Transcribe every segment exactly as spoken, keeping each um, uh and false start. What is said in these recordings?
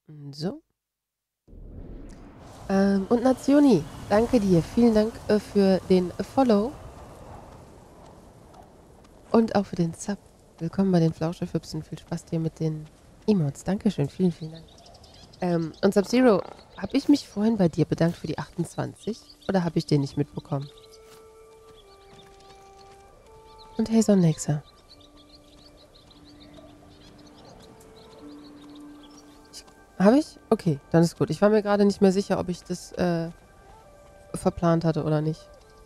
So. Ähm, und Nazioni, danke dir. Vielen Dank äh, für den äh, Follow. Und auch für den Sub. Willkommen bei den Flauschelfüchsen. Viel Spaß dir mit den Emotes. Dankeschön. Vielen, vielen Dank. Ähm, und Sub-Zero, habe ich mich vorhin bei dir bedankt für die achtundzwanzig? Oder habe ich den nicht mitbekommen? Und hey, Sonnexer. Habe ich? Okay, dann ist gut. Ich war mir gerade nicht mehr sicher, ob ich das äh, verplant hatte oder nicht.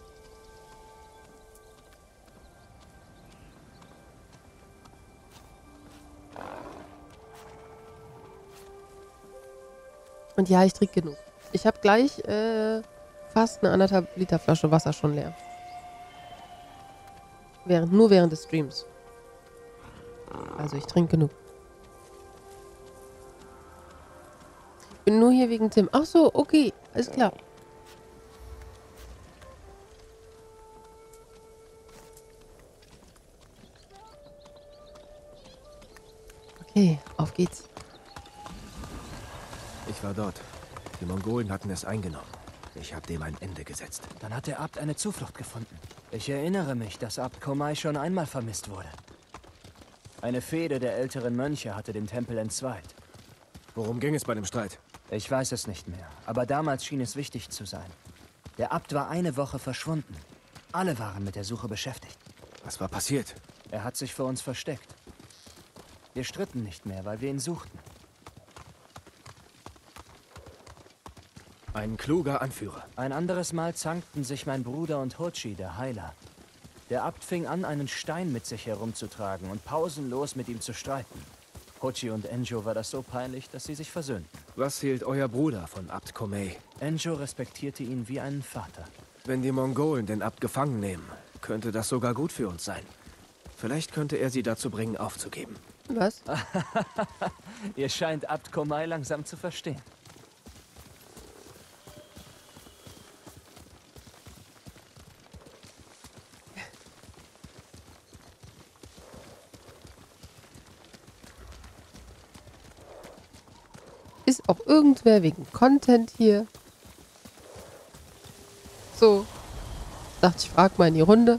Und ja, ich trinke genug. Ich habe gleich äh, fast eine anderthalb Liter Flasche Wasser schon leer. Während, nur während des Streams. Also ich trinke genug. Bin nur hier wegen Tim. Ach so, okay. Alles klar. Okay, auf geht's. Ich war dort. Die Mongolen hatten es eingenommen. Ich habe dem ein Ende gesetzt. Dann hat der Abt eine Zuflucht gefunden. Ich erinnere mich, dass Abt Komai schon einmal vermisst wurde. Eine Fehde der älteren Mönche hatte den Tempel entzweit. Worum ging es bei dem Streit? Ich weiß es nicht mehr, aber damals schien es wichtig zu sein. Der Abt war eine Woche verschwunden. Alle waren mit der Suche beschäftigt. Was war passiert? Er hat sich vor uns versteckt. Wir stritten nicht mehr, weil wir ihn suchten. Ein kluger Anführer. Ein anderes Mal zankten sich mein Bruder und Hochi, der Heiler. Der Abt fing an, einen Stein mit sich herumzutragen und pausenlos mit ihm zu streiten. Hochi und Enjo war das so peinlich, dass sie sich versöhnten. Was hielt euer Bruder von Abt Komai? Enjo respektierte ihn wie einen Vater. Wenn die Mongolen den Abt gefangen nehmen, könnte das sogar gut für uns sein. Vielleicht könnte er sie dazu bringen, aufzugeben. Was? Ihr scheint Abt Komai langsam zu verstehen. Ist auch irgendwer wegen Content hier? So. Dachte ich, frag mal in die Runde.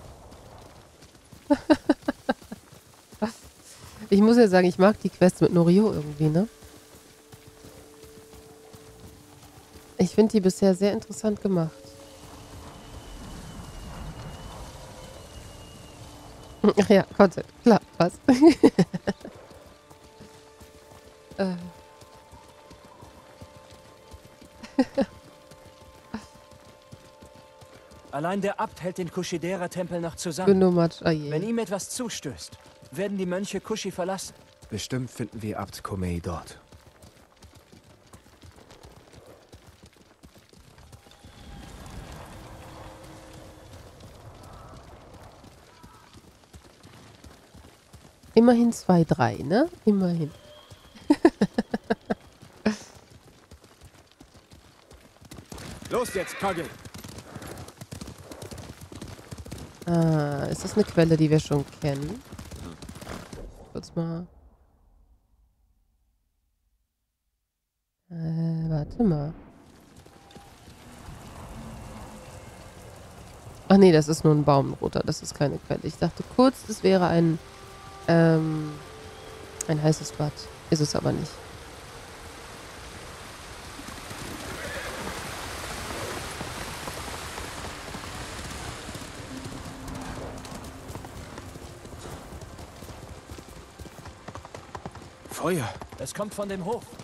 Ich muss ja sagen, ich mag die Quests mit Norio irgendwie, ne? Ich finde die bisher sehr interessant gemacht. Ach ja, Content. Klar, was? äh. Allein der Abt hält den Kushidera-Tempel noch zusammen. Benummert, oh je. Wenn ihm etwas zustößt, werden die Mönche Kushi verlassen. Bestimmt finden wir Abt Komai dort. Immerhin zwei drei, ne? Immerhin. Los jetzt, Kage! Ah, ist das eine Quelle, die wir schon kennen? Kurz mal. Äh, warte mal. Ach nee, das ist nur ein Baumroter. Das ist keine Quelle. Ich dachte kurz, das wäre ein, ähm, ein heißes Bad. Ist es aber nicht. Feuer! Es kommt von dem Hof.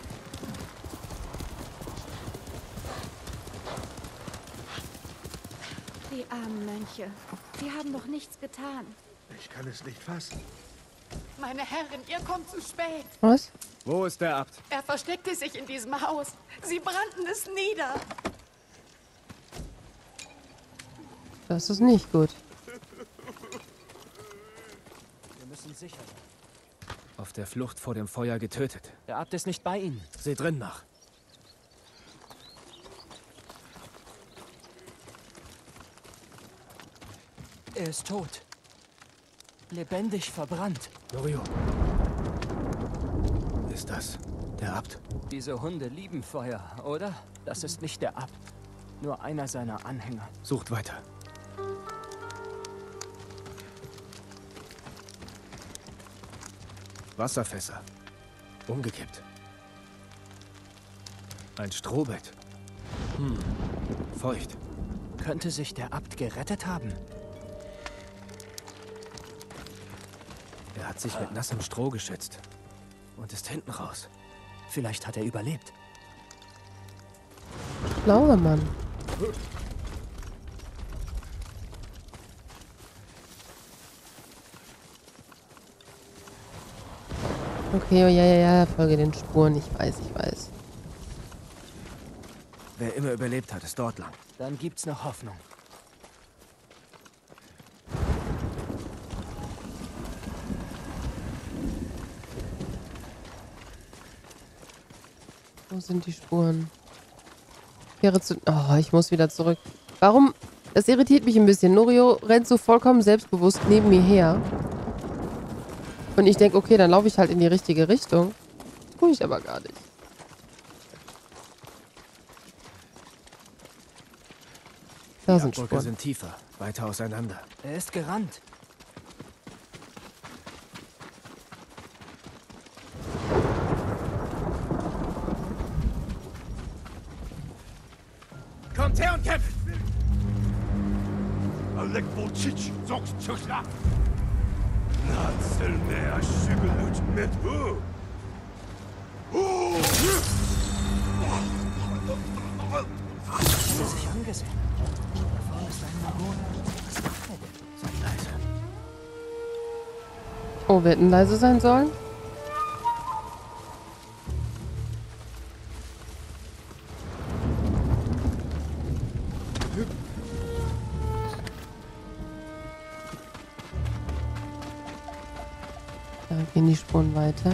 Die armen Mönche. Sie haben doch nichts getan. Ich kann es nicht fassen. Meine Herrin, ihr kommt zu spät. Was? Wo ist der Abt? Er versteckte sich in diesem Haus. Sie brannten es nieder. Das ist nicht gut. Wir müssen sicher sein. Auf der Flucht vor dem Feuer getötet. Der Abt ist nicht bei ihnen. Seht drin nach. Er ist tot. Lebendig verbrannt. Norio. Ist das Der Abt. Diese Hunde lieben Feuer, oder? Das ist nicht der Abt. Nur einer seiner Anhänger. Sucht weiter. Wasserfässer. Umgekippt. Ein Strohbett. Hm. Feucht. Könnte sich der Abt gerettet haben? Er hat sich mit nassem Stroh geschützt. Und ist hinten raus. Vielleicht hat er überlebt. Schlauer Mann. Okay, oh ja, ja, ja, folge den Spuren. Ich weiß, ich weiß. Wer immer überlebt hat, ist dort lang. Dann gibt's noch Hoffnung. Wo sind die Spuren? Kehre zu... Oh, ich muss wieder zurück. Warum? Das irritiert mich ein bisschen. Norio rennt so vollkommen selbstbewusst neben mir her. Und ich denke, okay, dann laufe ich halt in die richtige Richtung. Tue ich aber gar nicht. Da Die sind Abbrüche Spuren. sind tiefer, weiter auseinander. Er ist gerannt. Kommt her und kämpft! Alek Volcic, zoks tschüssla. Natzel mehr Schügelut mit Hu. Hat er sich angesehen? Da vorne ist ein Mongol. Was macht er denn? Seid leise. Oh, wir hätten leise sein sollen? Da gehen die Spuren weiter.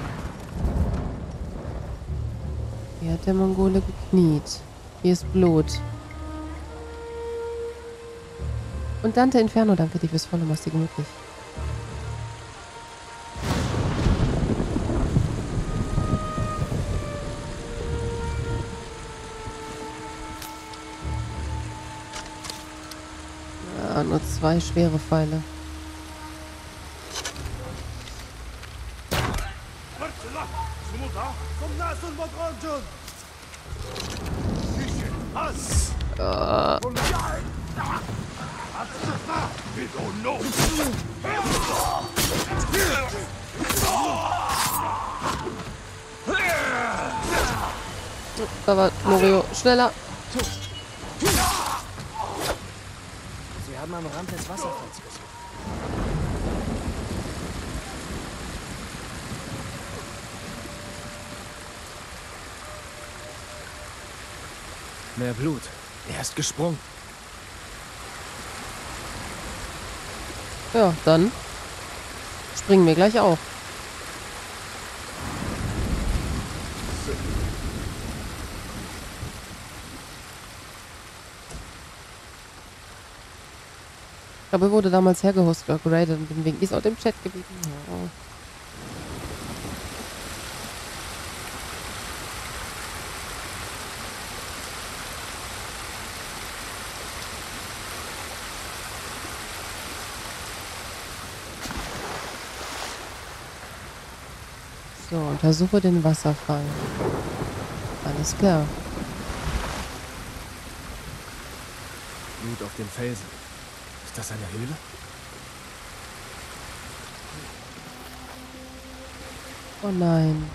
Hier hat der Mongole gekniet. Hier ist Blut. Und Dante Inferno, danke dir fürs Follow, machst dir gemütlich. Ja, nur zwei schwere Pfeile. Marcela, Sumuda, komm nas und Mogonjun. Hass. Ah, Und ja. We don't know. da war Norio schneller. Sie haben am Rand des Wasserfalls gesucht. Mehr Blut. Er ist gesprungen. Ja, dann springen wir gleich auf. Ich glaube, er wurde damals hergehostet oder geradet und deswegen ist auch im Chat geblieben. Ja. So, untersuche den Wasserfall. Alles klar. Blut auf dem Felsen. Ist das eine Höhle? Oh nein.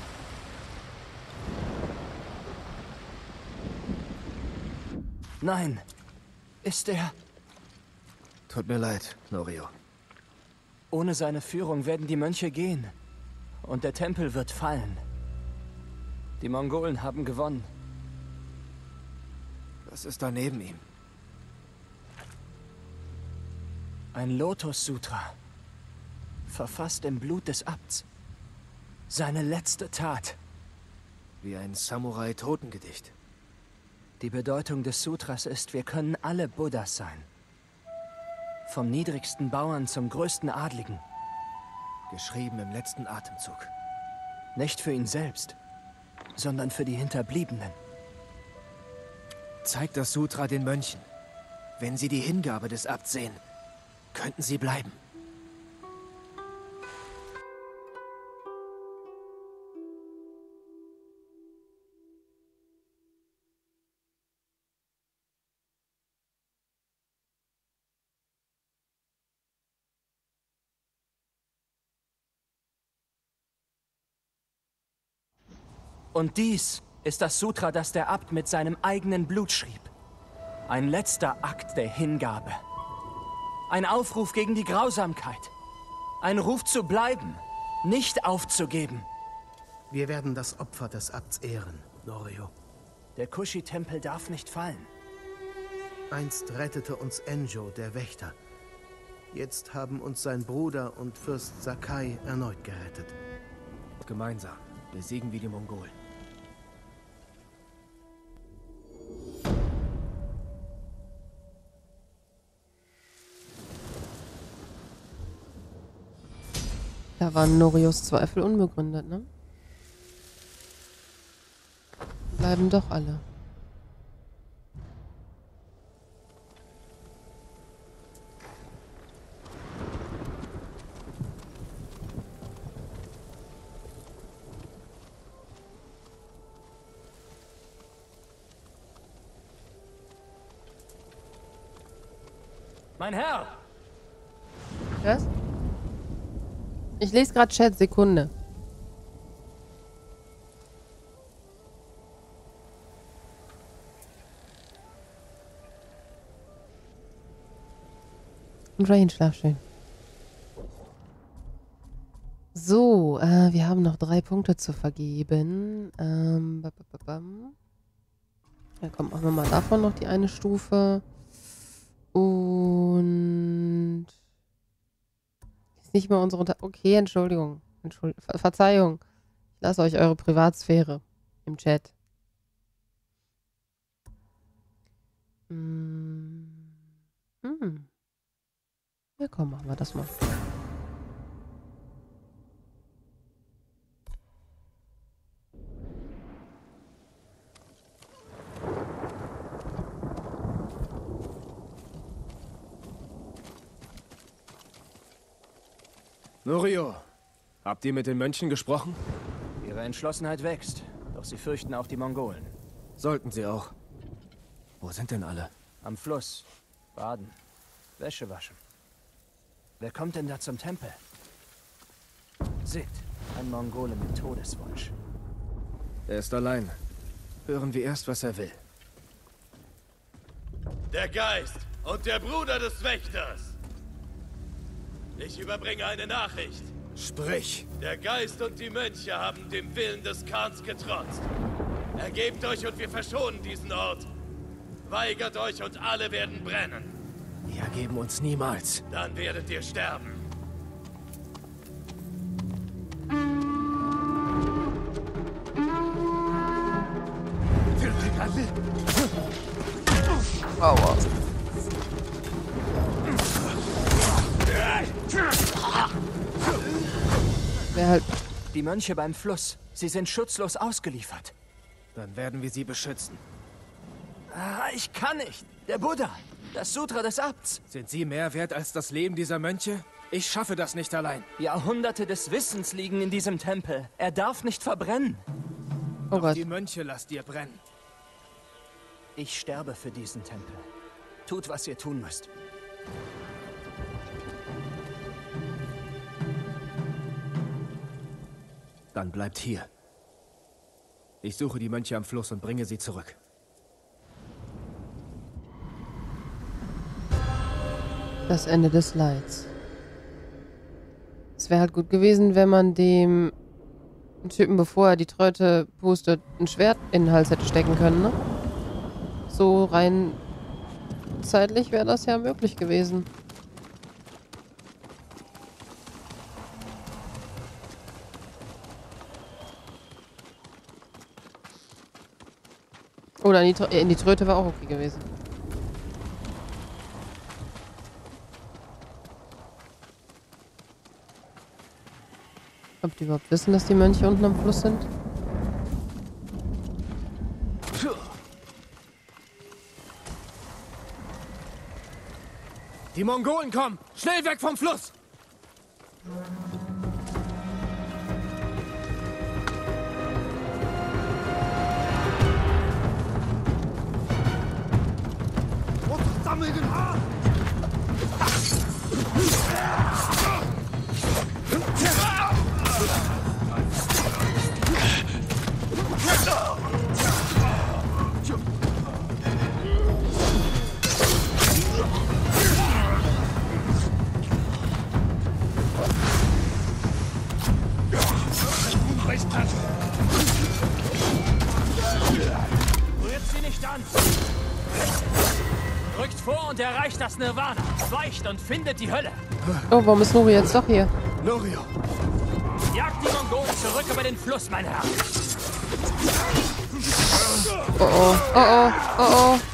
Nein. Ist er... Tut mir leid, Norio. Ohne seine Führung werden die Mönche gehen. Und der Tempel wird fallen. Die Mongolen haben gewonnen. Was ist da neben ihm? Ein Lotus-Sutra. Verfasst im Blut des Abts. Seine letzte Tat. Wie ein Samurai-Totengedicht. Die Bedeutung des Sutras ist, wir können alle Buddhas sein. Vom niedrigsten Bauern zum größten Adligen. Geschrieben im letzten Atemzug. Nicht für ihn selbst, sondern für die Hinterbliebenen. Zeigt das Sutra den Mönchen. Wenn sie die Hingabe des Abts sehen, könnten sie bleiben. Und dies ist das Sutra, das der Abt mit seinem eigenen Blut schrieb. Ein letzter Akt der Hingabe. Ein Aufruf gegen die Grausamkeit. Ein Ruf zu bleiben, nicht aufzugeben. Wir werden das Opfer des Abts ehren, Norio. Der Kushi-Tempel darf nicht fallen. Einst rettete uns Enjo, der Wächter. Jetzt haben uns sein Bruder und Fürst Sakai erneut gerettet. Gemeinsam besiegen wir die Mongolen. Da waren Norios Zweifel unbegründet, ne? Bleiben doch alle. Mein Herr! Was? Ich lese gerade Chat, Sekunde. Und Rain, schlaf schön. So, äh, wir haben noch drei Punkte zu vergeben. Ähm, ba, ba, ba, bam. Ja, komm, machen wir mal davon noch die eine Stufe. Und... Ist nicht mal unsere... Unter okay, Entschuldigung. Entschuld Ver Verzeihung. Ich lasse euch eure Privatsphäre im Chat. Hm. Hm. Ja, komm, machen wir das mal. Norio, habt ihr mit den Mönchen gesprochen? Ihre Entschlossenheit wächst, doch sie fürchten auch die Mongolen. Sollten sie auch. Wo sind denn alle? Am Fluss. Baden. Wäsche waschen. Wer kommt denn da zum Tempel? Seht, ein Mongole mit Todeswunsch. Er ist allein. Hören wir erst, was er will. Der Geist und der Bruder des Wächters. Ich überbringe eine Nachricht. Sprich! Der Geist und die Mönche haben dem Willen des Khans getrotzt. Ergebt euch und wir verschonen diesen Ort. Weigert euch und alle werden brennen. Wir ergeben uns niemals. Dann werdet ihr sterben. Aua. Wer halt... Die Mönche beim Fluss. Sie sind schutzlos ausgeliefert. Dann werden wir sie beschützen. Ah, ich kann nicht. Der Buddha. Das Sutra des Abts. Sind sie mehr wert als das Leben dieser Mönche? Ich schaffe das nicht allein. Jahrhunderte des Wissens liegen in diesem Tempel. Er darf nicht verbrennen. Oh Doch Gott. die Mönche lasst ihr brennen. Ich sterbe für diesen Tempel. Tut, was ihr tun müsst. Dann bleibt hier. Ich suche die Mönche am Fluss und bringe sie zurück. Das Ende des Leids. Es wäre halt gut gewesen, wenn man dem Typen, bevor er die Tröte pustet, ein Schwert in den Hals hätte stecken können, ne? So rein zeitlich wäre das ja möglich gewesen. Oder in die, Tr- in die Tröte war auch okay gewesen. Ob die überhaupt wissen, dass die Mönche unten am Fluss sind? Die Mongolen kommen! Schnell weg vom Fluss! Rührt sie nicht an! Rückt vor und erreicht das Nirvana. Weicht und findet die Hölle. Oh, warum ist Nuri jetzt doch hier? Norio! Jagt die Mongolen zurück über den Fluss, mein Herr. Oh oh, oh oh, oh oh.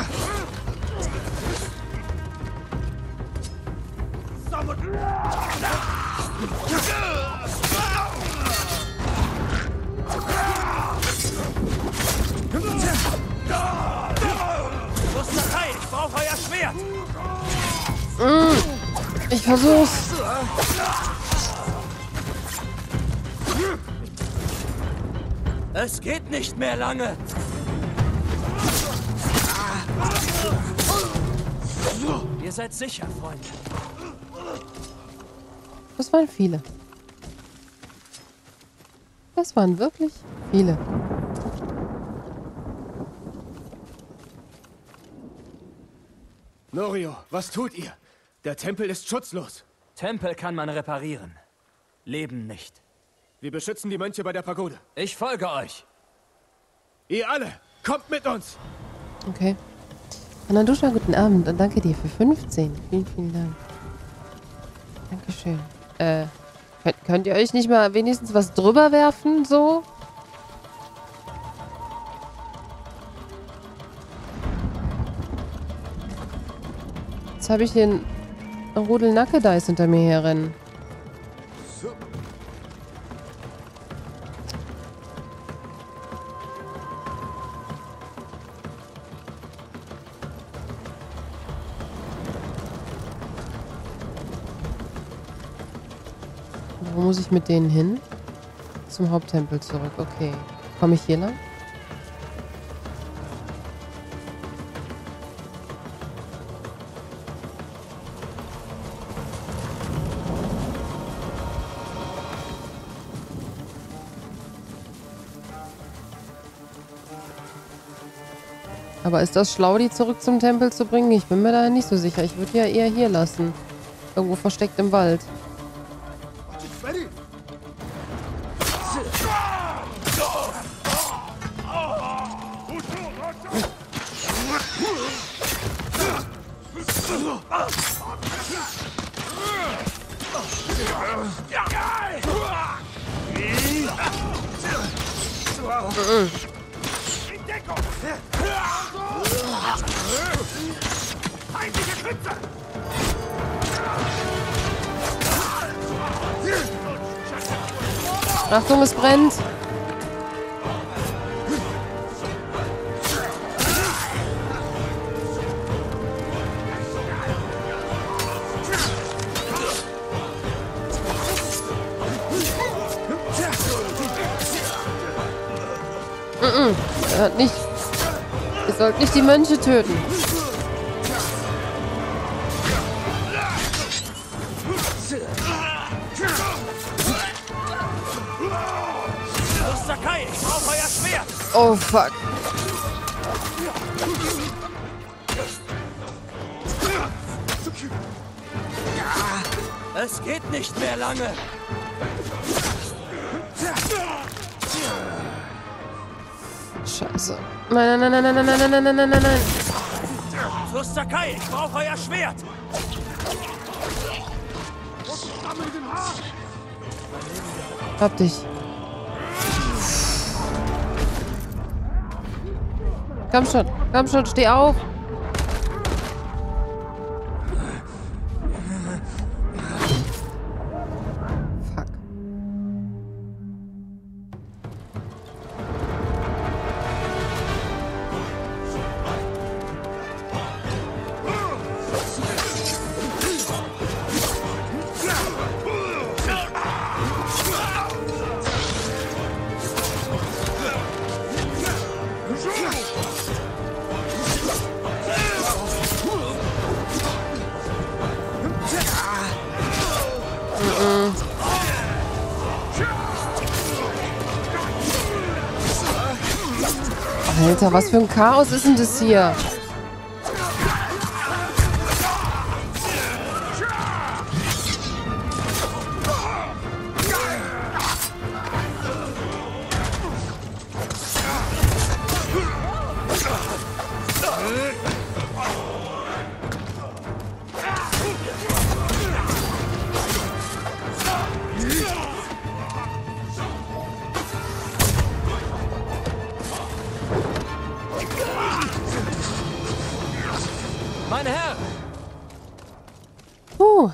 Fluss Sakai, ich brauche euer Schwert. Mm, ich versuch's. Es geht nicht mehr lange. Ihr seid sicher, Freunde. Das waren viele. Das waren wirklich viele. Norio, was tut ihr? Der Tempel ist schutzlos. Tempel kann man reparieren. Leben nicht. Wir beschützen die Mönche bei der Pagode. Ich folge euch. Ihr alle, kommt mit uns! Okay. Anandusha, guten Abend und danke dir für fünfzehn. Vielen, vielen Dank. Dankeschön. Äh, könnt, könnt ihr euch nicht mal wenigstens was drüber werfen, so? Jetzt habe ich hier einen Rudel Nackedeis hinter mir herrennen. Wo muss ich mit denen hin? Zum Haupttempel zurück. Okay. Komme ich hier lang? Aber ist das schlau, die zurück zum Tempel zu bringen? Ich bin mir da nicht so sicher. Ich würde ja eher hier lassen. Irgendwo versteckt im Wald. Mhm. Achtung, es brennt. Mm-mm. Er hat nicht. Ihr sollt nicht die Mönche töten. Sakai, ich brauche euer Schwert. Oh, fuck. Es geht nicht mehr lange. Scheiße. Nein, nein, nein, nein, nein, nein, nein, nein, nein, nein, nein. Fluss Sakai, ich brauche euer Schwert. Hab dich. Komm schon, komm schon, steh auf. Fuck. Alter, was für ein Chaos ist denn das hier? Meine Herren! Uh.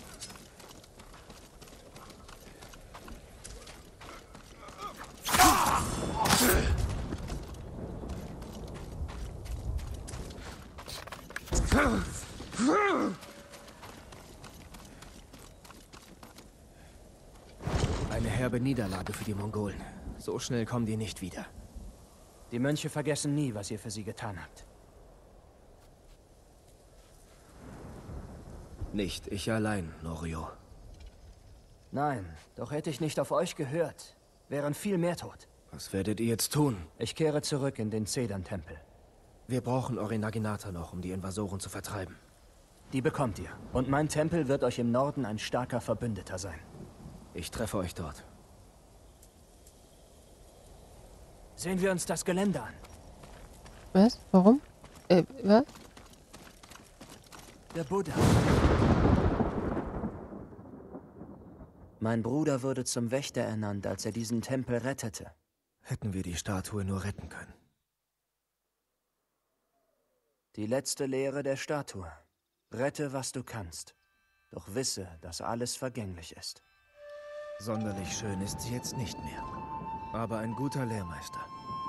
Eine herbe Niederlage für die Mongolen. So schnell kommen die nicht wieder. Die Mönche vergessen nie, was ihr für sie getan habt. Nicht ich allein, Norio. Nein, doch hätte ich nicht auf euch gehört, wären viel mehr tot. Was werdet ihr jetzt tun? Ich kehre zurück in den Zedern-Tempel. Wir brauchen eure Naginata noch, um die Invasoren zu vertreiben. Die bekommt ihr. Und mein Tempel wird euch im Norden ein starker Verbündeter sein. Ich treffe euch dort. Sehen wir uns das Gelände an. Was? Warum? Äh, was? Der Buddha. Mein Bruder wurde zum Wächter ernannt, als er diesen Tempel rettete. Hätten wir die Statue nur retten können. Die letzte Lehre der Statue. Rette, was du kannst. Doch wisse, dass alles vergänglich ist. Sonderlich schön ist sie jetzt nicht mehr. Aber ein guter Lehrmeister.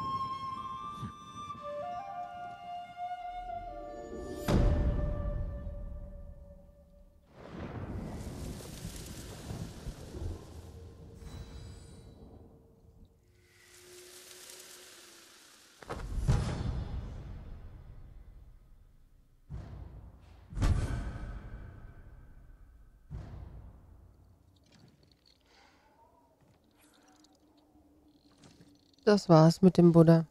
Das war's mit dem Buddha.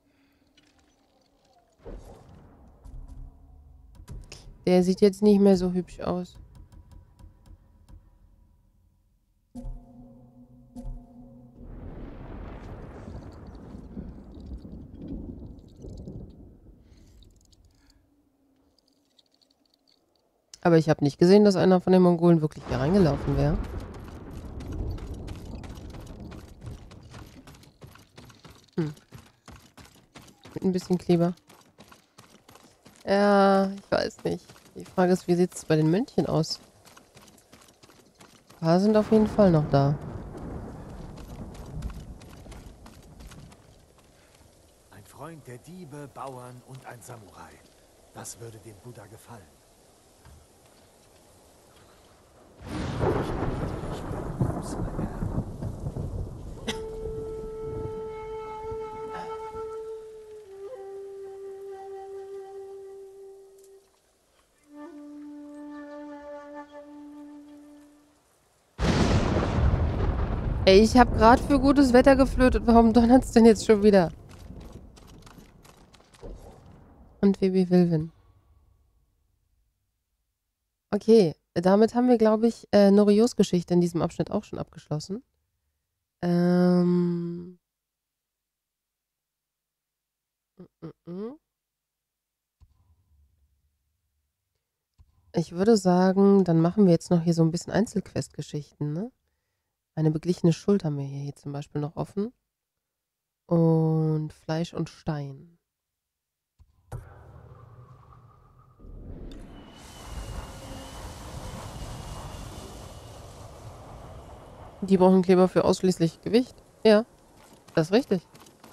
Der sieht jetzt nicht mehr so hübsch aus. Aber ich habe nicht gesehen, dass einer von den Mongolen wirklich hier reingelaufen wäre. Hm. Mit ein bisschen Kleber. Ja, ich weiß nicht. Die Frage ist, wie sieht es bei den Mönchen aus? Ein paar sind auf jeden Fall noch da. Ein Freund der Diebe, Bauern und ein Samurai. Das würde dem Buddha gefallen. Ey, ich habe gerade für gutes Wetter geflötet. Warum donnert's denn jetzt schon wieder? Und Baby Wilvin. Okay, damit haben wir, glaube ich, äh, Norios Geschichte in diesem Abschnitt auch schon abgeschlossen. Ähm. Ich würde sagen, dann machen wir jetzt noch hier so ein bisschen Einzelquest-Geschichten, ne? Eine beglichene Schuld haben wir hier, hier zum Beispiel noch offen. Und Fleisch und Stein. Die brauchen Kleber für ausschließlich Gewicht. Ja, das ist richtig.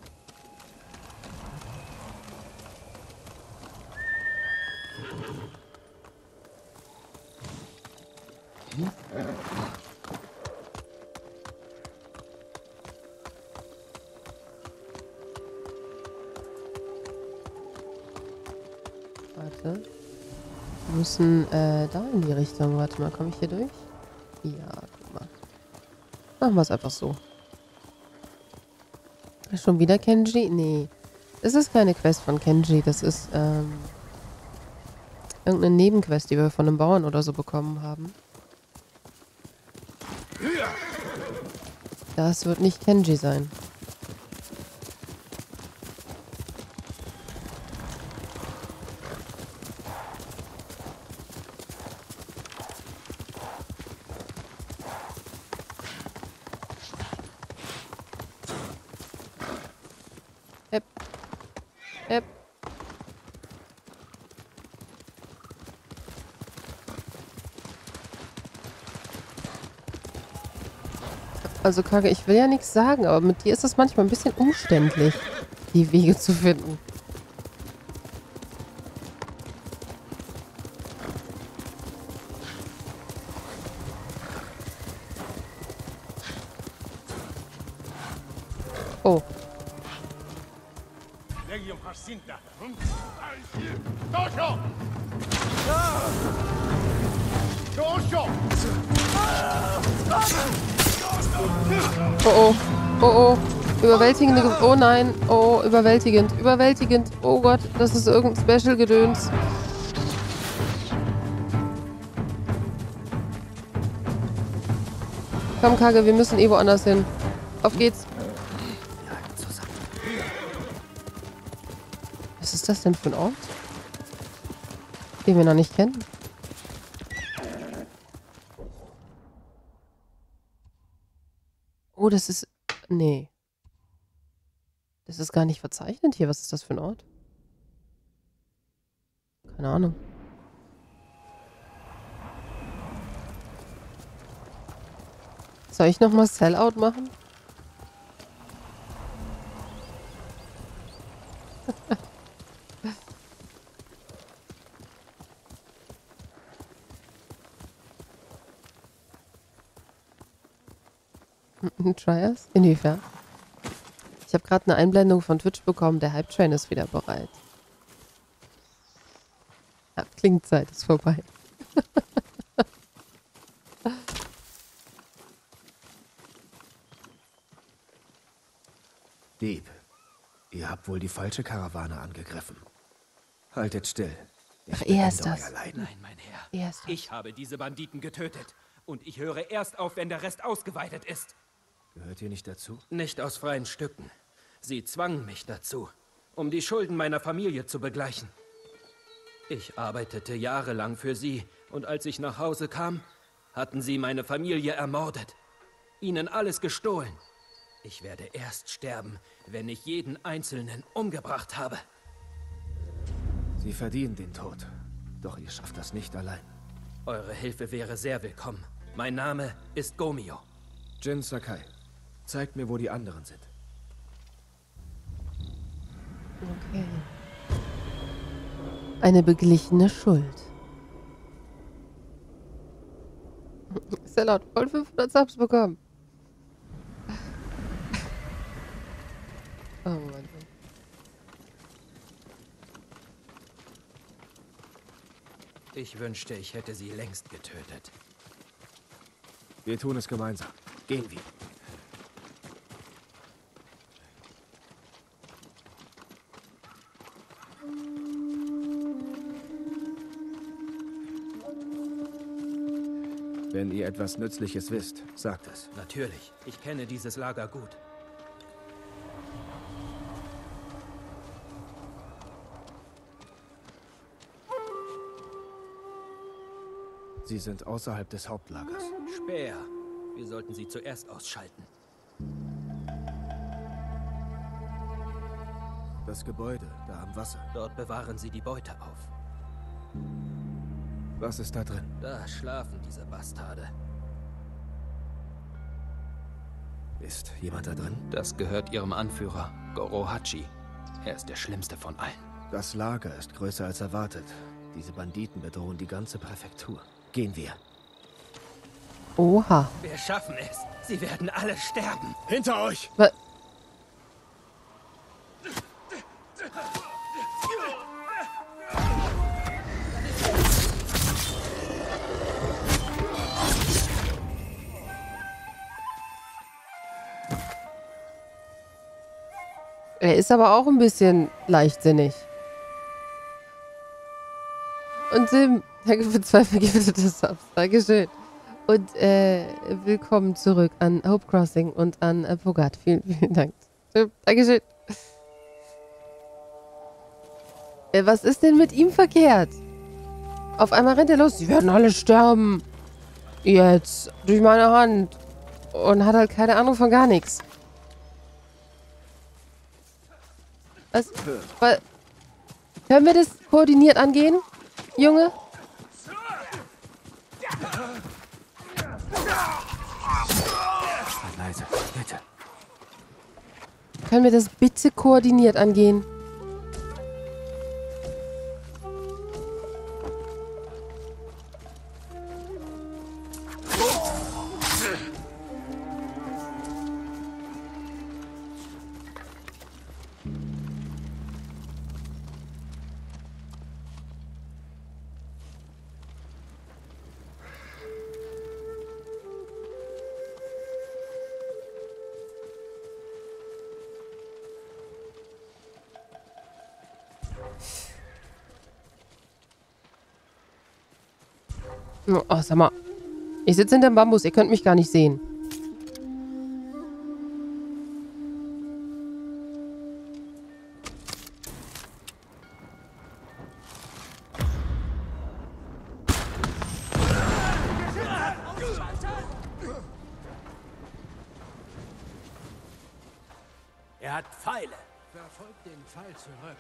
Warte. Wir müssen äh, da in die Richtung. Warte mal, komme ich hier durch? Ja, guck mal. Machen wir es einfach so. Schon wieder Kenji? Nee. Das ist keine Quest von Kenji, das ist ähm, irgendeine Nebenquest, die wir von einem Bauern oder so bekommen haben. Das wird nicht Kenji sein. Hep. Hep. Also Kage, ich will ja nichts sagen, aber mit dir ist es manchmal ein bisschen umständlich, die Wege zu finden. Oh. Oh oh, oh oh, überwältigende, Ge oh nein, oh, überwältigend, überwältigend, oh Gott, das ist irgendein Special-Gedöns. Komm, Kage, wir müssen eh woanders hin. Auf geht's. Was ist das denn für ein Ort? Den wir noch nicht kennen. Oh, das ist... Nee. Das ist gar nicht verzeichnet hier. Was ist das für ein Ort? Keine Ahnung. Soll ich nochmal Sellout machen? Triers? Inwiefern? Ich habe gerade eine Einblendung von Twitch bekommen, der Hype-Train ist wieder bereit. Ja, Klingzeit ist vorbei. Dieb, ihr habt wohl die falsche Karawane angegriffen. Haltet still. Ich Ach, er ist beende das. euer Leiden. Nein, mein Herr. Er ist das. Ich habe diese Banditen getötet. Und ich höre erst auf, wenn der Rest ausgeweitet ist. Gehört ihr nicht dazu? Nicht aus freien Stücken. Sie zwangen mich dazu, um die Schulden meiner Familie zu begleichen. Ich arbeitete jahrelang für sie, und als ich nach Hause kam, hatten sie meine Familie ermordet. Ihnen alles gestohlen. Ich werde erst sterben, wenn ich jeden Einzelnen umgebracht habe. Sie verdienen den Tod. Doch ihr schafft das nicht allein. Eure Hilfe wäre sehr willkommen. Mein Name ist Gomio. Jin Sakai, zeigt mir, wo die anderen sind. Okay. Eine beglichene Schuld. Sellout, voll fünfhundert Subs bekommen. Oh Mann. Ich wünschte, ich hätte sie längst getötet. Wir tun es gemeinsam. Gehen wir. Wenn ihr etwas Nützliches wisst, sagt es. Natürlich. Ich kenne dieses Lager gut. Sie sind außerhalb des Hauptlagers. Späher. Wir sollten sie zuerst ausschalten. Das Gebäude, da am Wasser. Dort bewahren sie die Beute auf. Was ist da drin? Da schlafen diese Bastarde. Ist jemand da drin? Das gehört ihrem Anführer, Goro Hachi. Er ist der schlimmste von allen. Das Lager ist größer als erwartet. Diese Banditen bedrohen die ganze Präfektur. Gehen wir. Oha. Wir schaffen es. Sie werden alle sterben. Hinter euch! Was? Er ist aber auch ein bisschen leichtsinnig. Und Sim, danke für zwei vergiftete Subs. Dankeschön. Und äh, willkommen zurück an Hope Crossing und an äh, Pogat. Vielen, vielen Dank. Sim, Dankeschön. Äh, was ist denn mit ihm verkehrt? Auf einmal rennt er los. Sie werden alle sterben. Jetzt. Durch meine Hand. Und hat halt keine Ahnung von gar nichts. Was? Was? Können wir das koordiniert angehen, Junge? Leise, bitte. Können wir das bitte koordiniert angehen? Oh, sag mal. Ich sitze hinterm Bambus. Ihr könnt mich gar nicht sehen. Er hat Pfeile. Verfolgt den Pfeil zurück.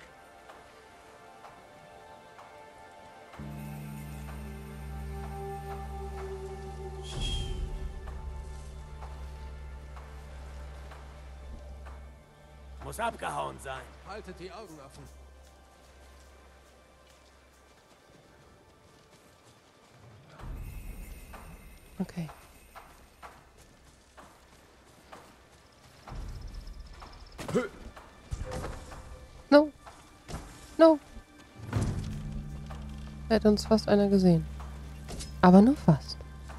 Muss abgehauen sein. Haltet die Augen offen. Okay. No. No. Hätte uns fast einer gesehen. Aber nur fast.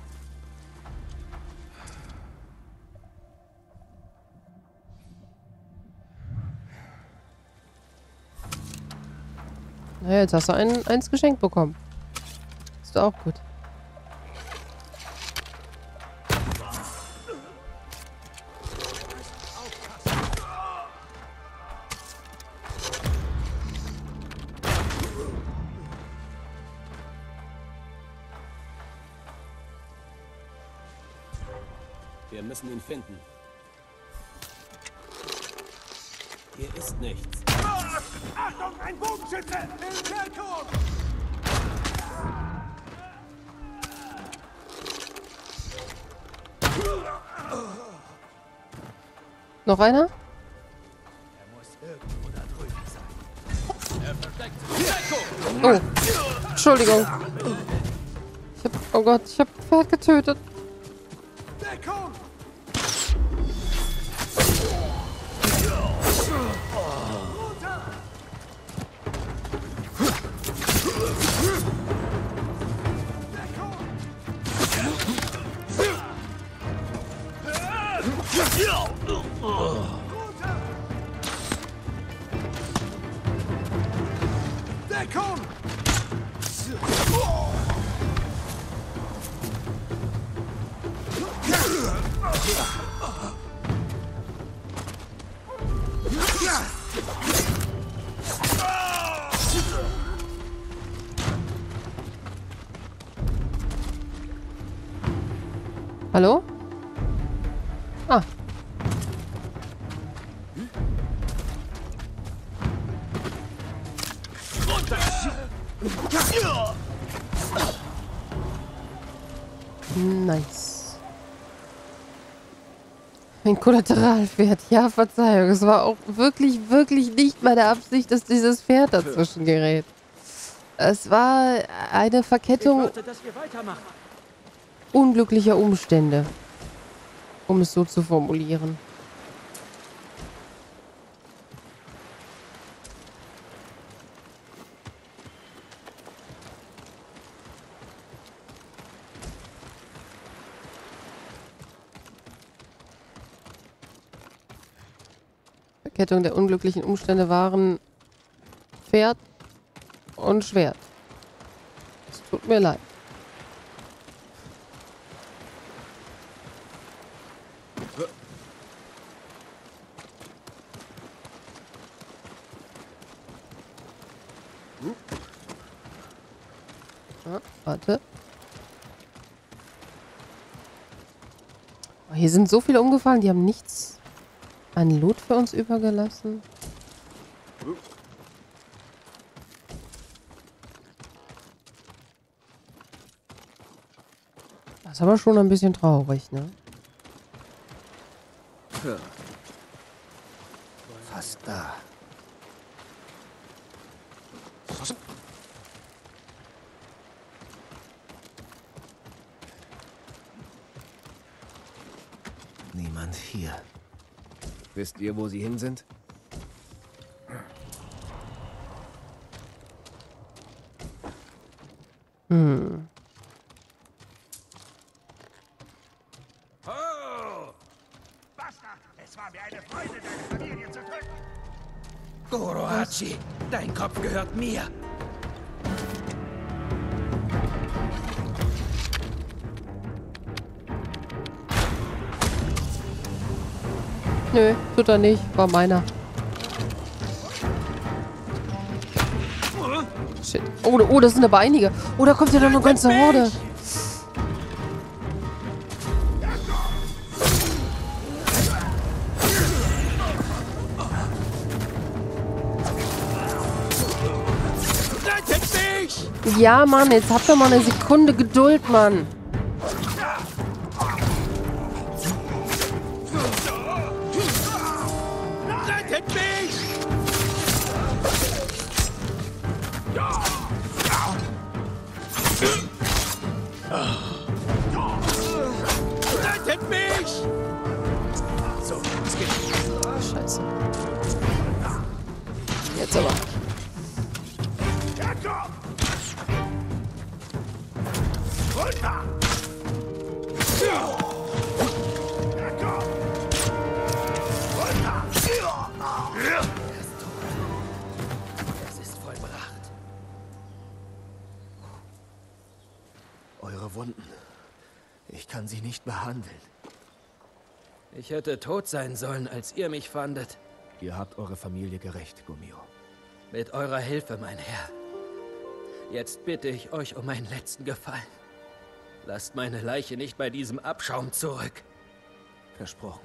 Naja, jetzt hast du ein, eins geschenkt bekommen. Ist doch auch gut. Wir müssen ihn finden. Hier ist nichts. Achtung, ein Bogenschütze! Im Querturm! Noch einer? Er muss irgendwo da drüben sein. Er versteckt sich. Oh. Entschuldigung. Ich hab, oh Gott, ich hab Pferd getötet. Deckung! Deckung! Hallo? Ah. Nice. Ein Kollateralpferd. Ja, Verzeihung. Es war auch wirklich, wirklich nicht meine Absicht, dass dieses Pferd dazwischen gerät. Es war eine Verkettung unglücklicher Umstände, um es so zu formulieren. Verkettung der unglücklichen Umstände waren Pferd und Schwert. Es tut mir leid. Ah, warte. Oh, hier sind so viele umgefallen, die haben nichts an Loot für uns übergelassen. Das ist aber schon ein bisschen traurig, ne? Fast da. Niemand hier. Wisst ihr, wo sie hin sind? Hm. Oh! Basta! Es war mir eine Freude, deine Familie zu töten. Gorohachi, dein Kopf gehört mir. Nö, tut er nicht. War meiner. Shit. Oh, oh, das sind aber einige. Oh, da kommt ja noch eine ganze Horde. Ja, Mann, jetzt habt ihr mal eine Sekunde Geduld, Mann. Rettet mich! Rettet mich! So, es geht. Scheiße. Jetzt aber. Runter! Es ist vollbracht. Eure Wunden. Ich kann sie nicht behandeln. Ich hätte tot sein sollen, als ihr mich fandet. Ihr habt eure Familie gerecht, Gumio. Mit eurer Hilfe, mein Herr. Jetzt bitte ich euch um einen letzten Gefallen. Lasst meine Leiche nicht bei diesem Abschaum zurück. Versprochen.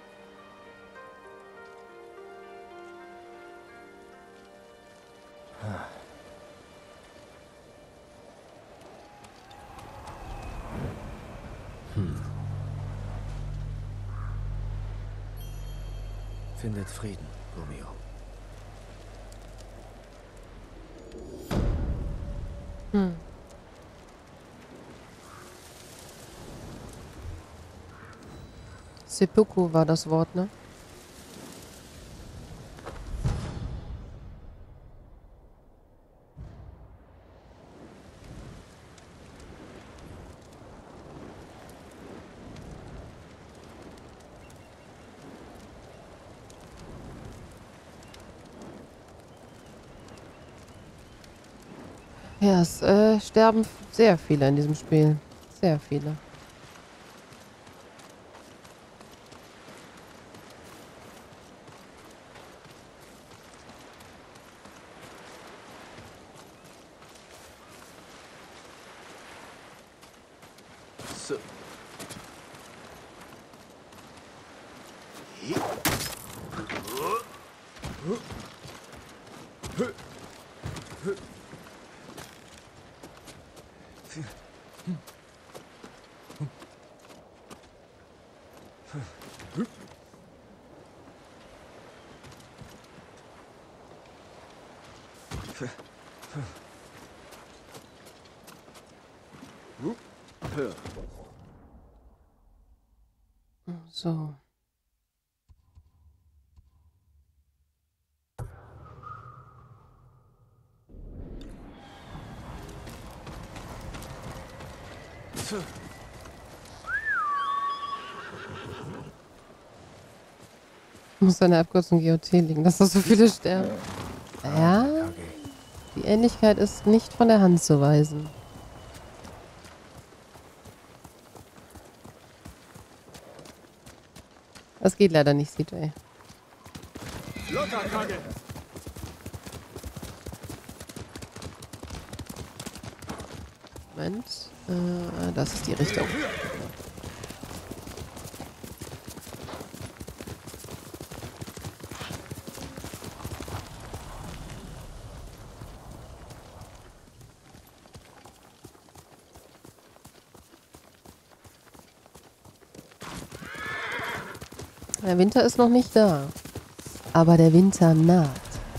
Hm. Findet Frieden, Gumio. Hm. Seppuku war das Wort, ne? Ja, es äh, sterben sehr viele in diesem Spiel. Sehr viele. So. So. Muss an der Abkürzung G O T liegen, dass da so viele sterben. Ja, die Ähnlichkeit ist nicht von der Hand zu weisen. Das geht leider nicht, C J. Moment. Äh, das ist die Richtung. Der Winter ist noch nicht da. Aber der Winter naht.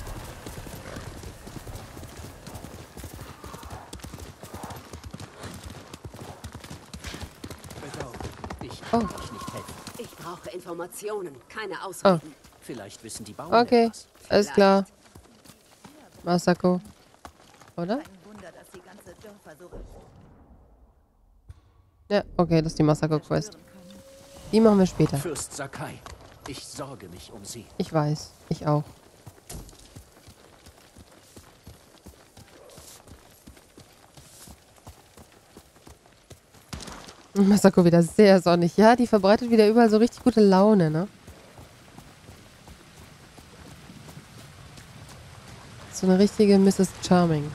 Oh. Ich brauche Informationen, keine Ausreden. Oh. Vielleicht wissen die Bauern Okay, etwas. alles klar. Masako. Oder? Ja, okay, das ist die Masako-Quest. Die machen wir später. Fürst Sakai, ich sorge mich um sie. Ich weiß, ich auch. Masako wieder sehr sonnig. Ja, die verbreitet wieder überall so richtig gute Laune, ne? So eine richtige Misses Charming.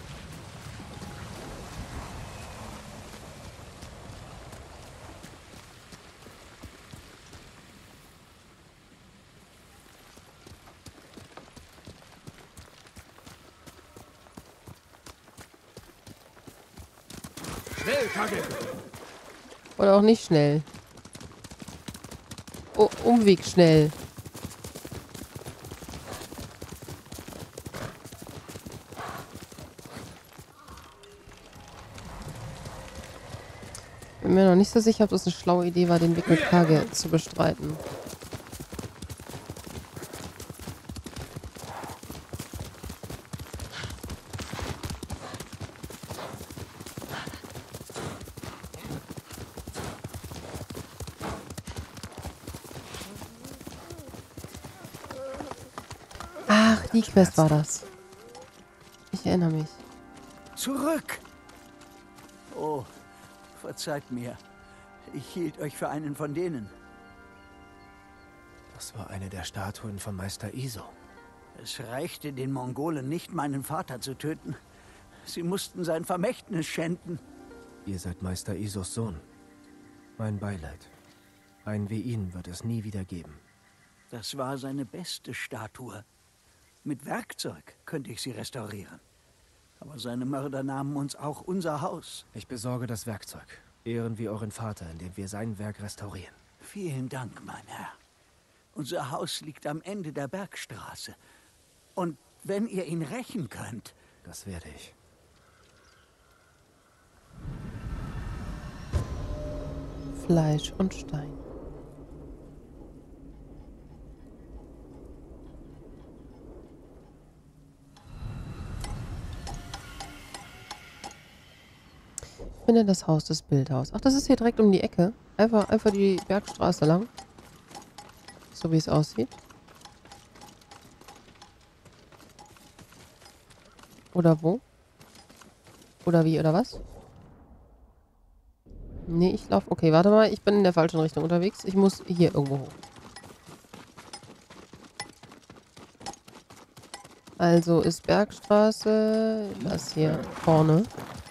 Schnell, Kage! Oder auch nicht schnell. Oh, Umweg schnell. Bin mir noch nicht so sicher, ob das eine schlaue Idee war, den Weg mit Kage zu bestreiten. Ach, die Quest war das. Ich erinnere mich. Zurück! Oh, verzeiht mir. Ich hielt euch für einen von denen. Das war eine der Statuen von Meister Iso. Es reichte den Mongolen nicht, meinen Vater zu töten. Sie mussten sein Vermächtnis schänden. Ihr seid Meister Isos Sohn. Mein Beileid. Einen wie ihn wird es nie wieder geben. Das war seine beste Statue. Mit Werkzeug könnte ich sie restaurieren. Aber seine Mörder nahmen uns auch unser Haus. Ich besorge das Werkzeug. Ehren wir euren Vater, indem wir sein Werk restaurieren. Vielen Dank, mein Herr. Unser Haus liegt am Ende der Bergstraße. Und wenn ihr ihn rächen könnt... Das werde ich. Fleisch und Stein. Ich finde das Haus, das Bildhaus. Ach, das ist hier direkt um die Ecke. Einfach, einfach die Bergstraße lang. So wie es aussieht. Oder wo? Oder wie, oder was? Nee, ich laufe... Okay, warte mal. Ich bin in der falschen Richtung unterwegs. Ich muss hier irgendwo hoch. Also ist Bergstraße... Das hier vorne.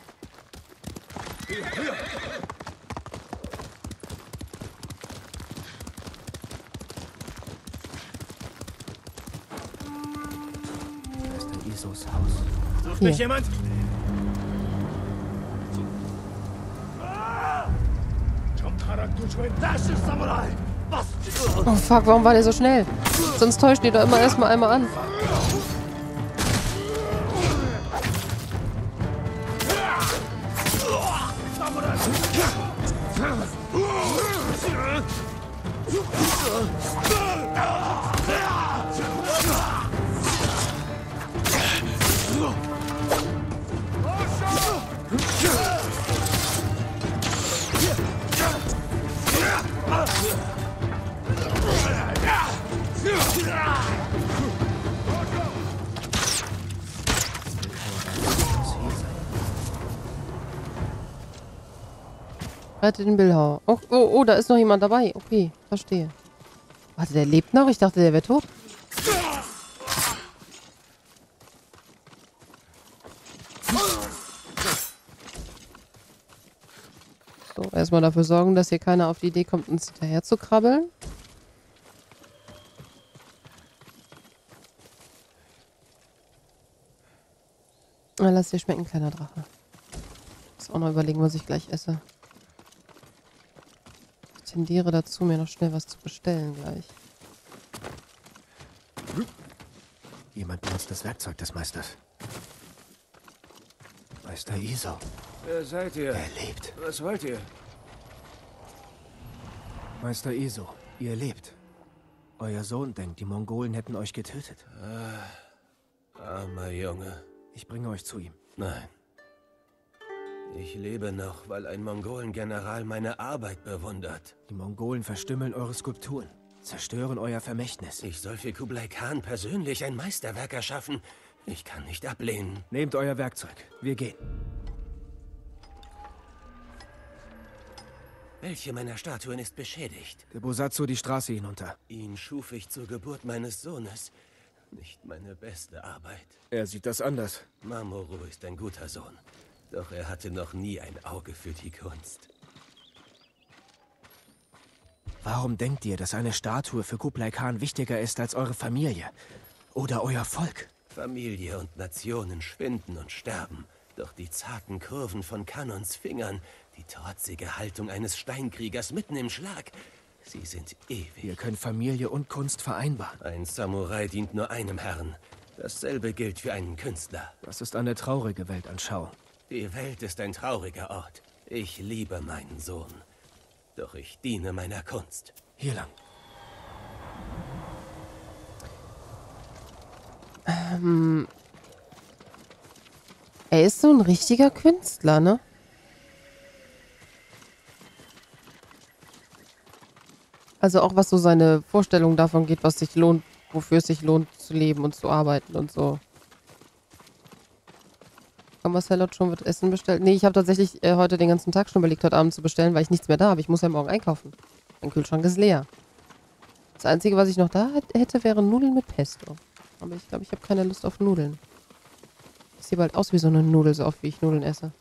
Meister Isos Haus. Sucht mich jemand? Das ist Samurai! Was? Oh fuck, warum war der so schnell? Sonst täuscht ihr doch immer erstmal einmal an. Rette den Billhauer. Oh, oh, oh, da ist noch jemand dabei. Okay, verstehe. Warte, der lebt noch? Ich dachte, der wäre tot. So, erstmal dafür sorgen, dass hier keiner auf die Idee kommt, uns hinterher zu krabbeln. Na, lass dir schmecken, kleiner Drache. Ich muss auch noch überlegen, was ich gleich esse. Ich tendiere dazu, mir noch schnell was zu bestellen gleich. Jemand benutzt das Werkzeug des Meisters. Meister Iso. Wer seid ihr? Er lebt. Was wollt ihr? Meister Iso, ihr lebt. Euer Sohn denkt, die Mongolen hätten euch getötet. Ah, armer Junge. Ich bringe euch zu ihm. Nein. Ich lebe noch, weil ein Mongolengeneral meine Arbeit bewundert. Die Mongolen verstümmeln eure Skulpturen, zerstören euer Vermächtnis. Ich soll für Kublai Khan persönlich ein Meisterwerk erschaffen. Ich kann nicht ablehnen. Nehmt euer Werkzeug. Wir gehen. Welche meiner Statuen ist beschädigt? Der Bosatsu die Straße hinunter. Ihn schuf ich zur Geburt meines Sohnes. Nicht meine beste Arbeit. Er sieht das anders. Mamoru ist ein guter Sohn. Doch er hatte noch nie ein Auge für die Kunst. Warum denkt ihr, dass eine Statue für Kublai Khan wichtiger ist als eure Familie? Oder euer Volk? Familie und Nationen schwinden und sterben. Doch die zarten Kurven von Kanons Fingern, die trotzige Haltung eines Steinkriegers mitten im Schlag, sie sind ewig. Ihr könnt Familie und Kunst vereinbaren. Ein Samurai dient nur einem Herrn. Dasselbe gilt für einen Künstler. Das ist eine traurige Weltanschauung. Die Welt ist ein trauriger Ort. Ich liebe meinen Sohn. Doch ich diene meiner Kunst. Hier lang. Ähm, er ist so ein richtiger Künstler, ne? Also auch was so seine Vorstellung davon geht, was sich lohnt, wofür es sich lohnt zu leben und zu arbeiten und so. Kann Marcel schon wird Essen bestellt? Nee, ich habe tatsächlich äh, heute den ganzen Tag schon überlegt, heute Abend zu bestellen, weil ich nichts mehr da habe. Ich muss ja morgen einkaufen. Mein Kühlschrank ist leer. Das Einzige, was ich noch da hätte, wären Nudeln mit Pesto. Aber ich glaube, ich habe keine Lust auf Nudeln. Ich sehe bald aus wie so eine Nudel, so oft wie ich Nudeln esse.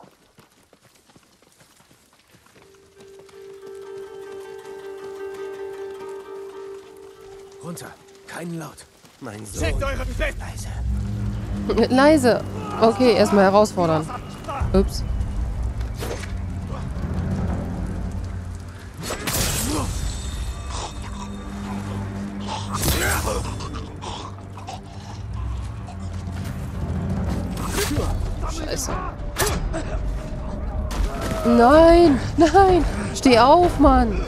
Runter. Keinen Laut. Mein Sohn. Checkt euren Bett. Leise. Leise. Okay, erstmal herausfordern. Ups. Scheiße. Nein, nein. Steh auf, Mann.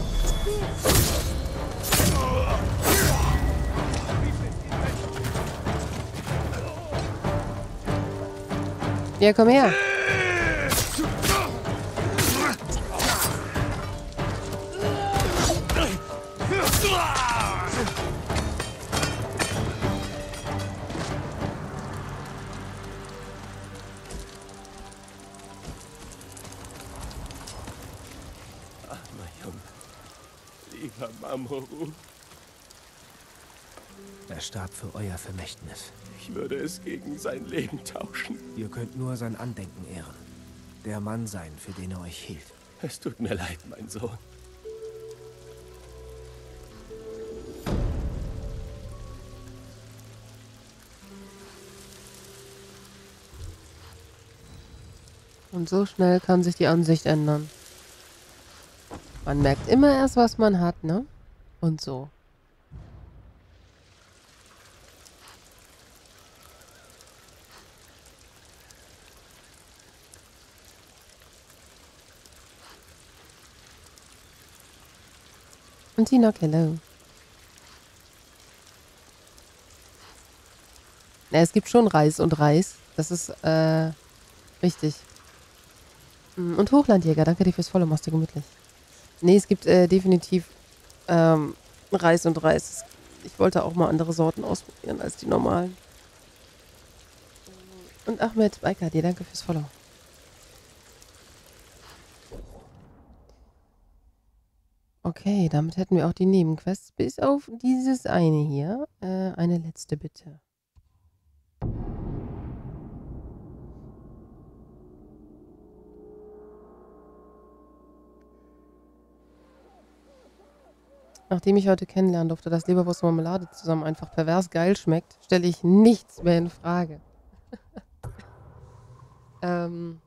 Ja, komm her. Armer Junge. Lieber Mamoru. Er starb für euer Vermächtnis. Ich würde es gegen sein Leben tauschen. Ihr könnt nur sein Andenken ehren. Der Mann sein, für den er euch hielt. Es tut mir leid, mein Sohn. Und so schnell kann sich die Ansicht ändern. Man merkt immer erst, was man hat, ne? Und so. Und Tina, hello. Ja, es gibt schon Reis und Reis. Das ist, äh, richtig. Und Hochlandjäger, danke dir fürs Follow, machst du gemütlich. Nee, es gibt äh, definitiv ähm, Reis und Reis. Ich wollte auch mal andere Sorten ausprobieren als die normalen. Und Ahmed Biker, dir danke fürs Follow. Okay, damit hätten wir auch die Nebenquests. Bis auf dieses eine hier. Äh, eine letzte bitte. Nachdem ich heute kennenlernen durfte, dass Leberwurst und Marmelade zusammen einfach pervers geil schmeckt, stelle ich nichts mehr in Frage. ähm.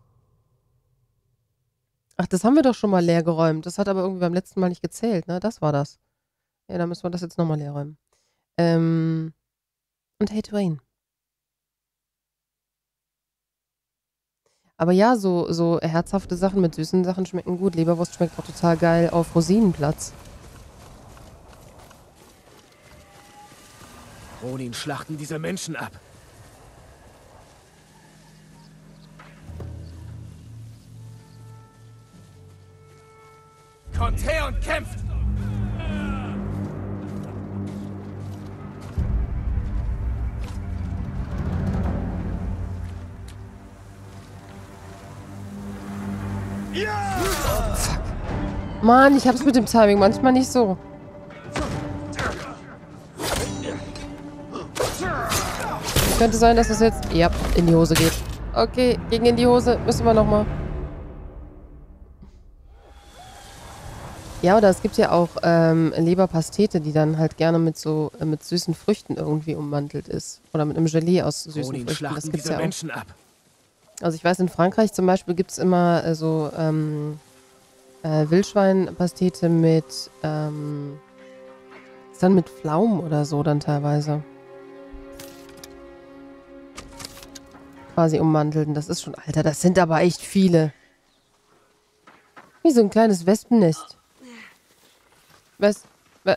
Ach, das haben wir doch schon mal leer geräumt. Das hat aber irgendwie beim letzten Mal nicht gezählt, ne? Das war das. Ja, dann müssen wir das jetzt nochmal leer räumen. Ähm. Und hey, Twain. Aber ja, so, so herzhafte Sachen mit süßen Sachen schmecken gut. Leberwurst schmeckt auch total geil auf Rosinenplatz. Ronin schlachten diese Menschen ab. Kommt her und kämpft! Ja! Oh, fuck. Mann, ich hab's mit dem Timing manchmal nicht so. Könnte sein, dass das jetzt ja, in die Hose geht. Okay, ging in die Hose. Müssen wir nochmal. Ja, oder es gibt ja auch ähm, Leberpastete, die dann halt gerne mit so äh, mit süßen Früchten irgendwie ummantelt ist. Oder mit einem Gelee aus süßen Ronin Früchten. Das gibt's diese ja auch. Menschen ab. Also ich weiß, in Frankreich zum Beispiel gibt es immer äh, so ähm, äh, Wildschweinpastete mit ähm, ist dann mit Pflaumen oder so dann teilweise. Quasi ummantelt. Und das ist schon, Alter, das sind aber echt viele. Wie so ein kleines Wespennest. Was? Was?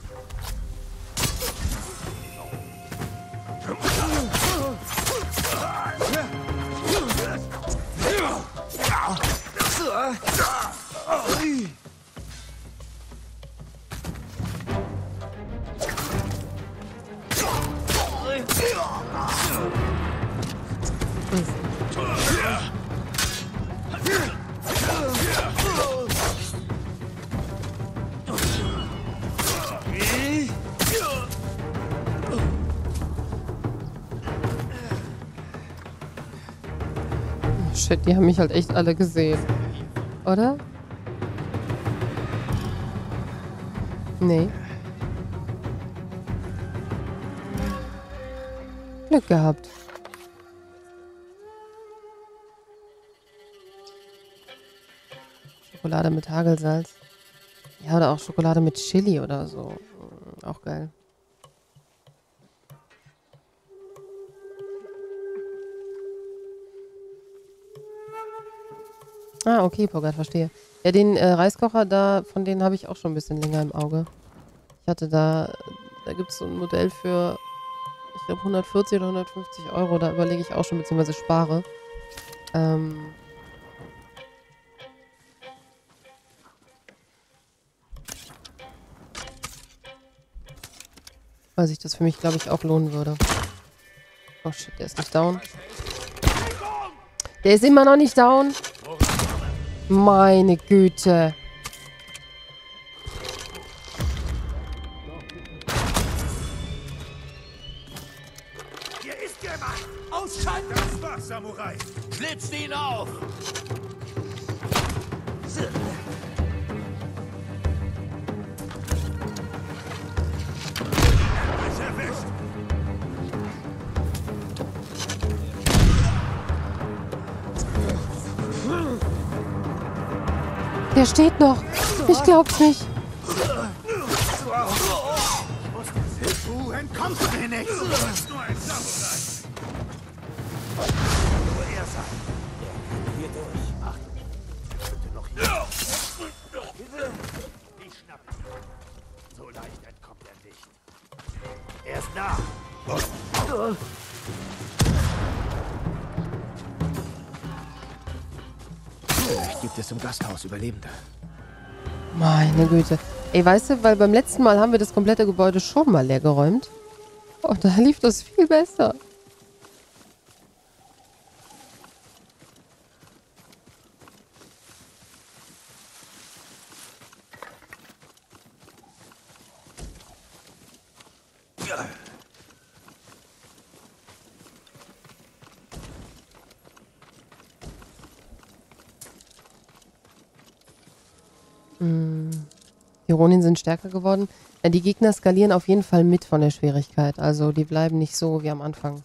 Shit, die haben mich halt echt alle gesehen. Oder? Nee. Glück gehabt. Schokolade mit Hagelsalz. Ja, oder auch Schokolade mit Chili oder so. Auch geil. Ah, okay, Pogat, verstehe. Ja, den äh, Reiskocher da, von denen habe ich auch schon ein bisschen länger im Auge. Ich hatte da, da gibt es so ein Modell für, ich glaube, hundertvierzig oder hundertfünfzig Euro. Da überlege ich auch schon, beziehungsweise spare. Ähm... Weil sich das für mich, glaube ich, auch lohnen würde. Oh shit, der ist nicht down. Der ist immer noch nicht down. Meine Güte. Hier ist jemand! Ausschalten! Das war's, Samurai! Schlitzt ihn auf! Der steht noch. Ich glaub's nicht. Du entkommst mir nicht! Du bist nur ein Samurai! Nur er sein. Er kann hier durch. Achtung. Bitte noch hier. Bitte. Ich schnapp ihn. So leicht entkommt er nicht. Er ist nah. Vielleicht gibt es im Gasthaus Überlebende. Meine Güte. Ey, weißt du, weil beim letzten Mal haben wir das komplette Gebäude schon mal leer geräumt. Oh, da lief das viel besser. Hm. Die Ronin sind stärker geworden. Ja, die Gegner skalieren auf jeden Fall mit von der Schwierigkeit. Also die bleiben nicht so wie am Anfang.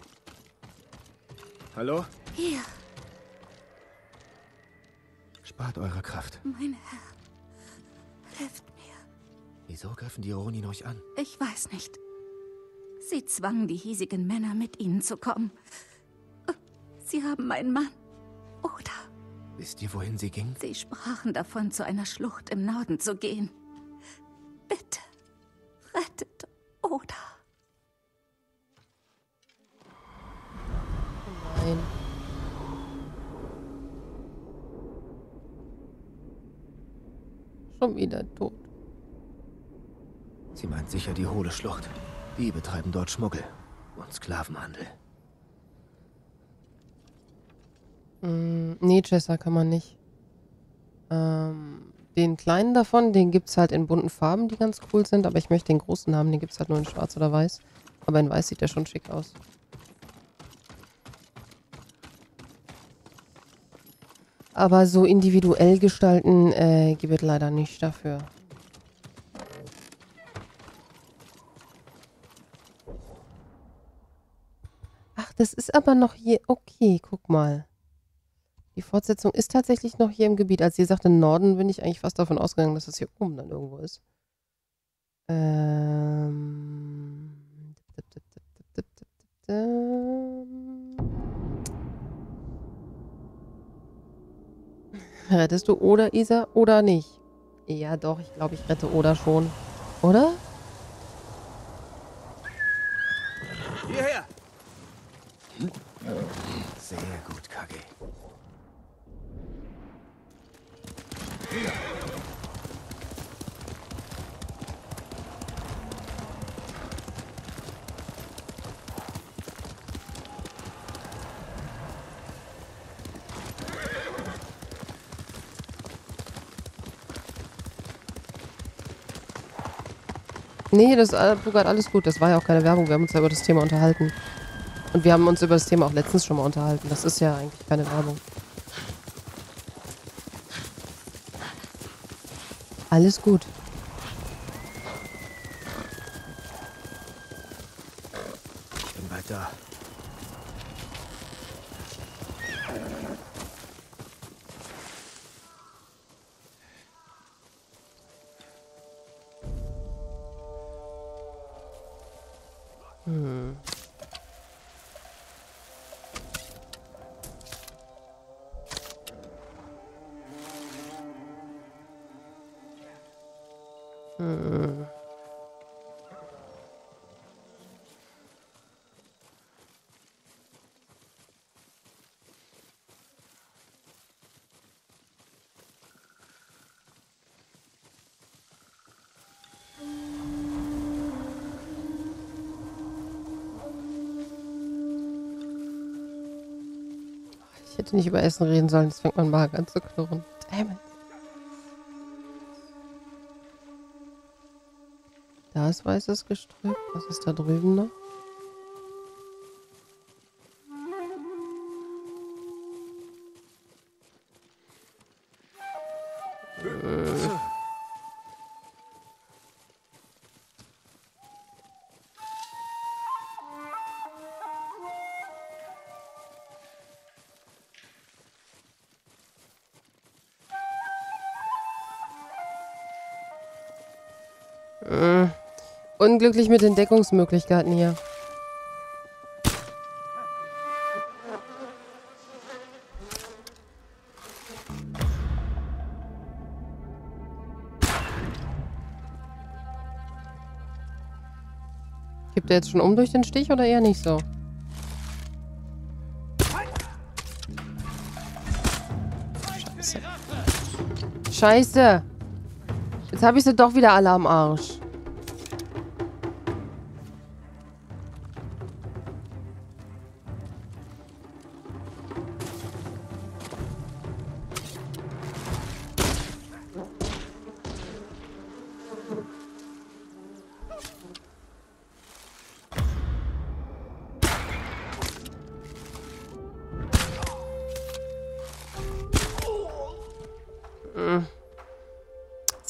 Hallo? Hier, Spart eure Kraft. mein Herr. Helft mir. Wieso griffen die Ronin euch an? Ich weiß nicht. Sie zwangen die hiesigen Männer, mit ihnen zu kommen. Sie haben meinen Mann. Oder Wisst ihr, wohin sie ging? sie sprachen davon, zu einer Schlucht im Norden zu gehen. Bitte, rettet Oda. Nein. Schon wieder tot. Sie meint sicher die Hohle Schlucht. Die betreiben dort Schmuggel und Sklavenhandel. Mm, nee, Chester kann man nicht. Ähm, den kleinen davon, den gibt es halt in bunten Farben, die ganz cool sind. Aber ich möchte den großen haben, den gibt es halt nur in schwarz oder weiß. Aber in weiß sieht der schon schick aus. Aber so individuell gestalten äh, gibt es leider nicht dafür. Ach, das ist aber noch hier. Okay, guck mal. Die Fortsetzung ist tatsächlich noch hier im Gebiet. Als sie sagte Norden, bin ich eigentlich fast davon ausgegangen, dass das hier oben dann irgendwo ist. Ähm. Rettest du Oda, Isa, oder nicht? Ja, doch, ich glaube, ich rette Oda schon. Oder? Hierher! Sehr gut, Kage. Nee, das äh, Bugart, alles gut. Das war ja auch keine Werbung. Wir haben uns ja über das Thema unterhalten. Und wir haben uns über das Thema auch letztens schon mal unterhalten. Das ist ja eigentlich keine Werbung. Alles gut. Ich bin bald da. Hm. Hm. Ich hätte nicht über Essen reden sollen, jetzt fängt mein Magen an zu knurren. Damn it. Da ist weißes Gestrüpp. Was ist da drüben noch? Hm. Hm. Unglücklich mit den Deckungsmöglichkeiten hier. Kippt er jetzt schon um durch den Stich oder eher nicht so? Scheiße. Scheiße! Jetzt habe ich sie doch wieder alle am Arsch.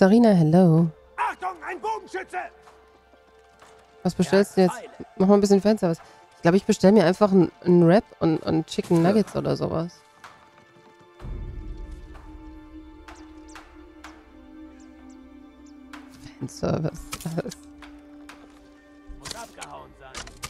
Katharina, hello. Achtung, ein Bogenschütze! Was bestellst du jetzt? Mach mal ein bisschen Fanservice. Ich glaube, ich bestelle mir einfach einen, einen Wrap und, und Chicken Nuggets oder sowas. Fanservice. Muss abgehauen sein.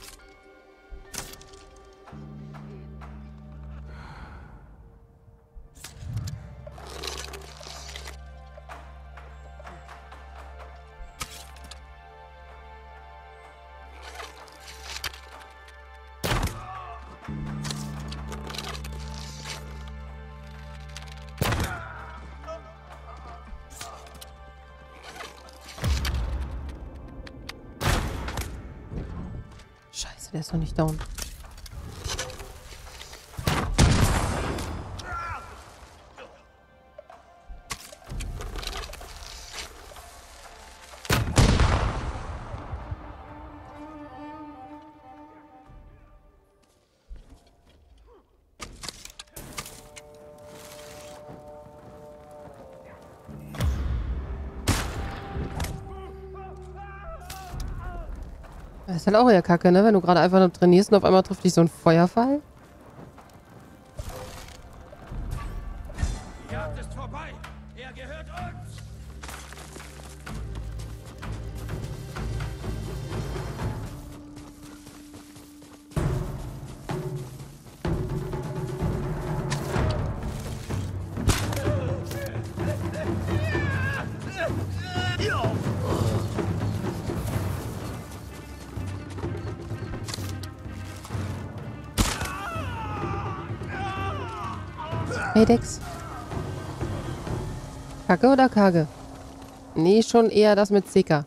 Scheiße, der ist noch nicht down. Das ist halt auch eher kacke, ne? Wenn du gerade einfach nur trainierst und auf einmal trifft dich so ein Feuerfall. Die Jagd ist vorbei. Er gehört uns. Hey Dex. Kacke oder Kage? Nee, schon eher das mit Seka.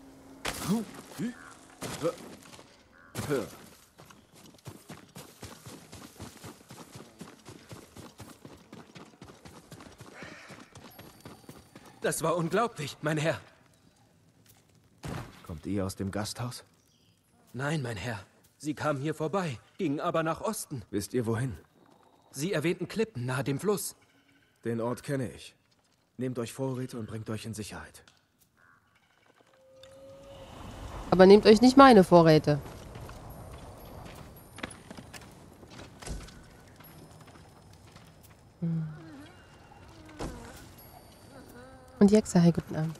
Das war unglaublich, mein Herr. Kommt ihr aus dem Gasthaus? Nein, mein Herr. Sie kamen hier vorbei, gingen aber nach Osten. Wisst ihr wohin? Sie erwähnten Klippen nahe dem Fluss. Den Ort kenne ich. Nehmt euch Vorräte und bringt euch in Sicherheit. Aber nehmt euch nicht meine Vorräte. Hm. Und Jexa, hey, guten Abend.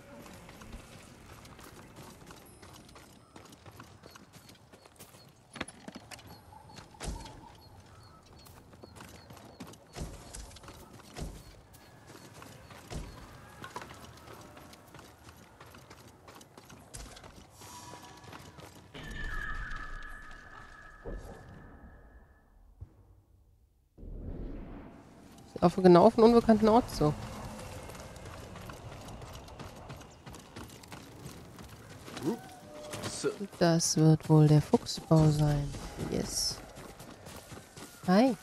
Auf genau auf einen unbekannten Ort zu. Das wird wohl der Fuchsbau sein. Yes. Hi.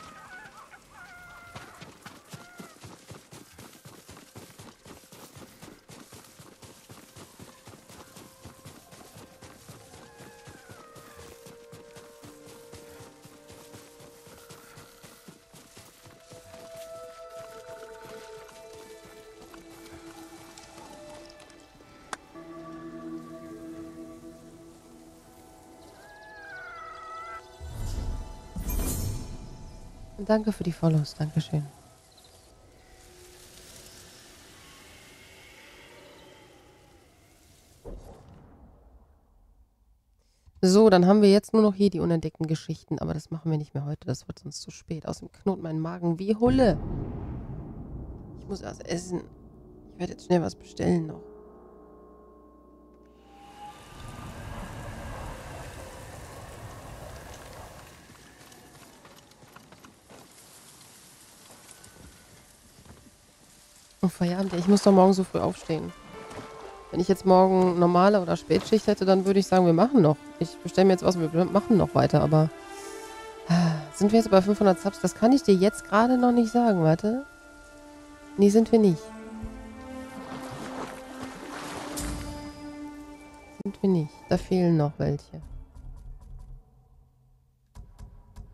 Danke für die Follows. Dankeschön. So, dann haben wir jetzt nur noch hier die unentdeckten Geschichten, aber das machen wir nicht mehr heute. Das wird sonst zu spät. Außerdem knurrt mein Magen wie Hulle. Ich muss erst essen. Ich werde jetzt schnell was bestellen noch. Oh, Feierabend. Ich muss doch morgen so früh aufstehen. Wenn ich jetzt morgen normale oder Spätschicht hätte, dann würde ich sagen, wir machen noch. Ich bestelle mir jetzt was, wir machen noch weiter, aber sind wir jetzt bei fünfhundert Subs? Das kann ich dir jetzt gerade noch nicht sagen, warte. Nee, sind wir nicht. Sind wir nicht. Da fehlen noch welche.